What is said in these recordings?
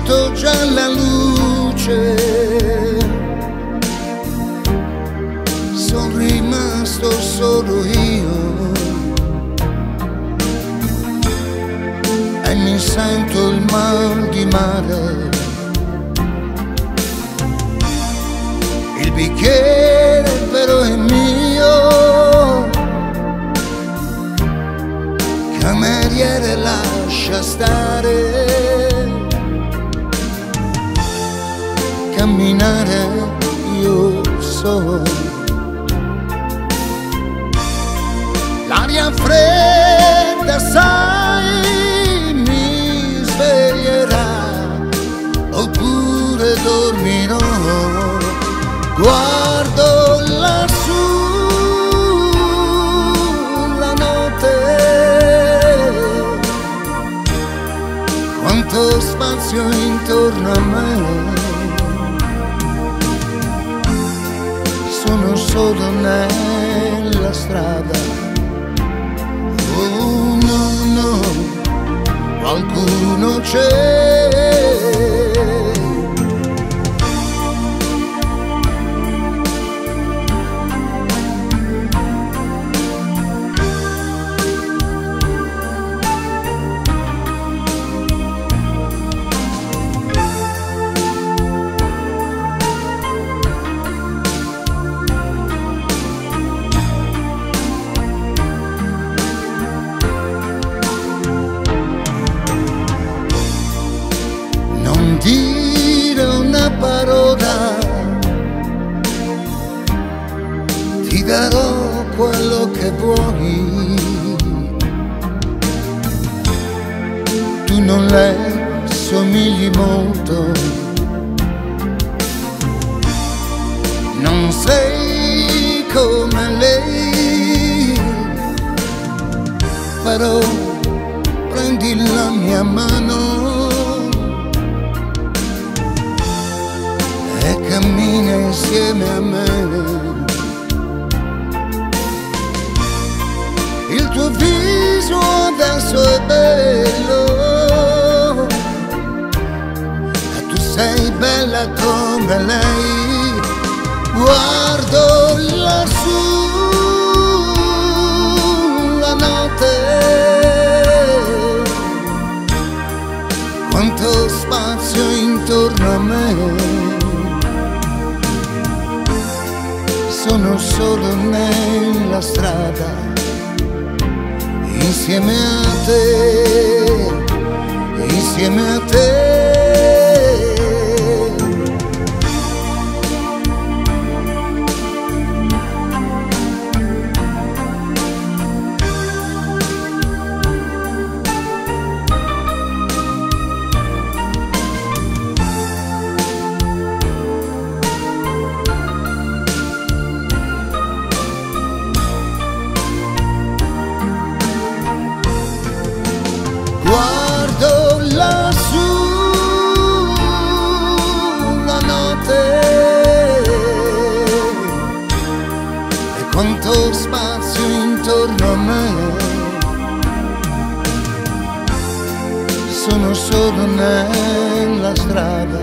sento già la luce, sono rimasto solo io e mi sento il mal di mare. Il bicchiere però è mio, cameriere lascia stare, camminare io so. L'aria fredda sai mi sveglierà, oppure dormirò. Guardo lassù la notte, quanto spazio intorno a me, sono solo nella strada. Oh no, no, qualcuno c'è. Dire una parola, ti darò quello che vuoi. Tu non le somigli molto, non sei come lei, però prendi la mia mano e cammina insieme a me. Il tuo viso adesso è bello e tu sei bella come lei. Guardo lassù la notte, quanto spazio intorno a me, sono solo nella strada, insieme a te, insieme a te. Guardo lassù la notte e quanto spazio intorno a me, sono solo nella strada,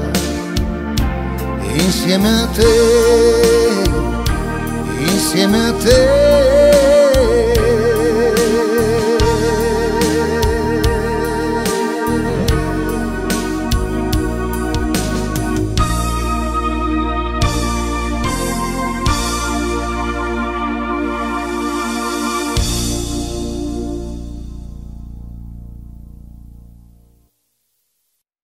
insieme a te, insieme a te.